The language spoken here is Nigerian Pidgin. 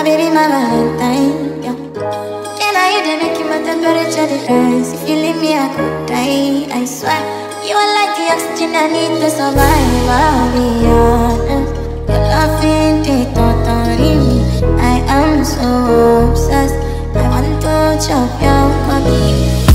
baby, my Valentine. Yeah. Can I you dey make my temperature dey rise? If you leave me, I could die. I swear, you are like the oxygen I need to survive. I'll be honest, your loving take totally me. I am so obsessed. I want to chop your body.